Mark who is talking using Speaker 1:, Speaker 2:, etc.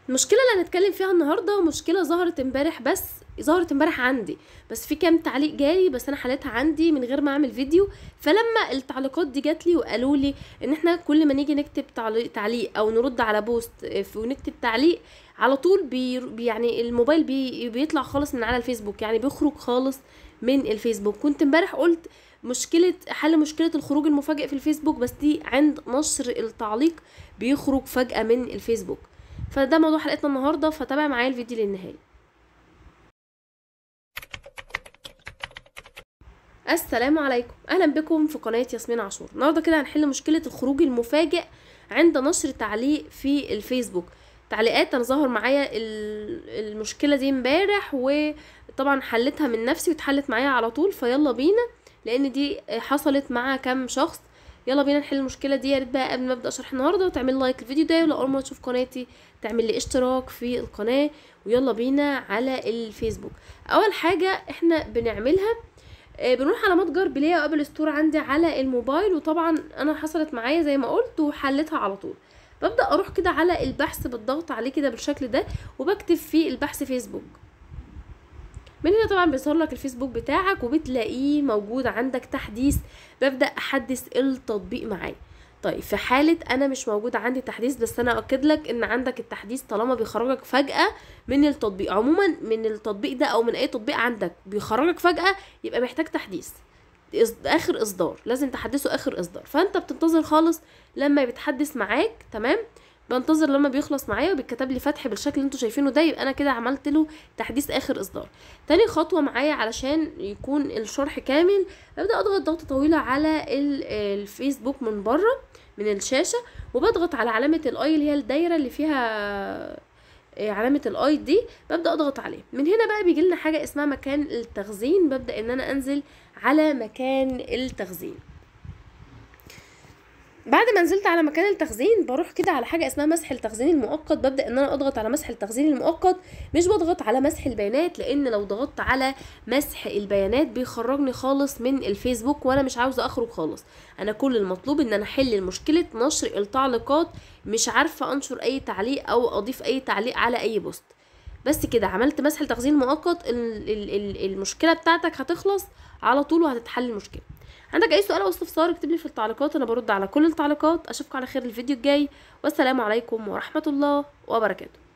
Speaker 1: المشكله اللي هنتكلم فيها النهارده مشكله ظهرت امبارح عندي، بس في كام تعليق جالي، بس انا حليتها عندي من غير ما اعمل فيديو. فلما التعليقات دي جات لي وقالوا لي ان احنا كل ما نيجي نكتب تعليق او نرد على بوست ونكتب تعليق على طول يعني الموبايل بيطلع خالص من على الفيسبوك، يعني بيخرج خالص من الفيسبوك. كنت امبارح قلت حل مشكله الخروج المفاجئ في الفيسبوك، بس دي عند نشر التعليق بيخرج فجأة من الفيسبوك. فده موضوع حلقتنا النهارده، فتابع معايا الفيديو للنهايه. السلام عليكم، اهلا بكم في قناه ياسمين عاشور. النهارده كده هنحل مشكله الخروج المفاجئ عند نشر تعليق في الفيسبوك. تعليقات انا ظهر معايا المشكله دي امبارح، وطبعا حلتها من نفسي واتحلت معايا على طول. فيلا بينا، لان دي حصلت مع كام شخص. يلا بينا نحل المشكله دي. يا ريت بقى قبل ما ابدا شرح النهارده تعمل لايك الفيديو ده، ولو اول مره تشوف قناتي تعمل لي اشتراك في القناه. ويلا بينا على الفيسبوك. اول حاجه احنا بنعملها بنروح على متجر بلاي او ابل ستور عندي على الموبايل، وطبعا انا حصلت معايا زي ما قلت وحلتها على طول. ببدا اروح كده على البحث بالضغط عليه كده بالشكل ده، وبكتب في البحث فيسبوك. من هنا طبعا بيظهر لك الفيسبوك بتاعك وبتلاقيه موجود عندك تحديث. ببدا احدث التطبيق معايا. طيب في حالة انا مش موجود عندي تحديث، بس انا اؤكد لك ان عندك التحديث طالما بيخرجك فجأة من التطبيق. عموما من التطبيق ده او من اي تطبيق عندك بيخرجك فجأة، يبقى محتاج تحديث اخر اصدار، لازم تحدثه اخر اصدار. فانت بتنتظر خالص لما بيتحدث معاك، تمام. بنتظر لما بيخلص معايا وبيتكتب لي فتح بالشكل اللي انتوا شايفينه ده، يبقى انا كده عملت له تحديث اخر اصدار. تاني خطوه معايا علشان يكون الشرح كامل، ابدا اضغط ضغطه طويله على الفيسبوك من بره من الشاشه، وبضغط على علامه الاي اللي هي الدايره اللي فيها علامه الاي دي، ببدا اضغط عليه. من هنا بقى بيجي لنا حاجه اسمها مكان التخزين. ببدا ان انا انزل على مكان التخزين. بعد ما نزلت على مكان التخزين بروح كده على حاجه اسمها مسح التخزين المؤقت. ببدا ان انا اضغط على مسح التخزين المؤقت، مش بضغط على مسح البيانات، لان لو ضغطت على مسح البيانات بيخرجني خالص من الفيسبوك، وانا مش عاوزه اخرج خالص. انا كل المطلوب ان انا احل مشكله نشر التعليقات، مش عارفه انشر اي تعليق او اضيف اي تعليق على اي بوست. بس كده عملت مسح التخزين المؤقت، المشكله بتاعتك هتخلص على طول وهتتحل المشكله. عندك اي سؤال او استفسار اكتب لي في التعليقات، انا برد على كل التعليقات. اشوفكم على خير الفيديو الجاي، والسلام عليكم ورحمه الله وبركاته.